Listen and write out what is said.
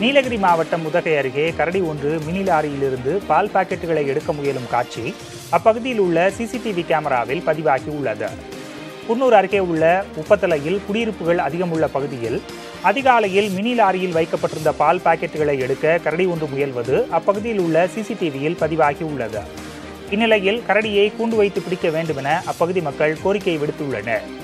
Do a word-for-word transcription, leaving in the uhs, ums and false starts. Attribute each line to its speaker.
Speaker 1: நீலகிரி மாவட்டம் உதகை அருகே கரடி ஒன்று மினி லாரியிலிருந்து பால் பாக்கெட்டுகளை எடுக்க முயலும் காட்சி அப்பகுதியில் உள்ள சிசிடிவி கேமராவில் பதிவாகி உள்ளது. குன்னூர் அருகே உள்ள உப்பத்தலையில் குடியிருப்புகள் அதிகம் உள்ள பகுதியில் அதிகாலையில் மினி லாரியில் வைக்கப்பட்டிருந்த பால் பாக்கெட்டுகளை எடுக்க கரடி ஒன்று முயல்வது அப்பகுதியில் உள்ள சிசிடிவியில் பதிவாகி உள்ளது. இந்நிலையில் கரடியை கூண்டு வைத்து பிடிக்க வேண்டும் என அப்பகுதி மக்கள் கோரிக்கை விடுத்துள்ளனர்.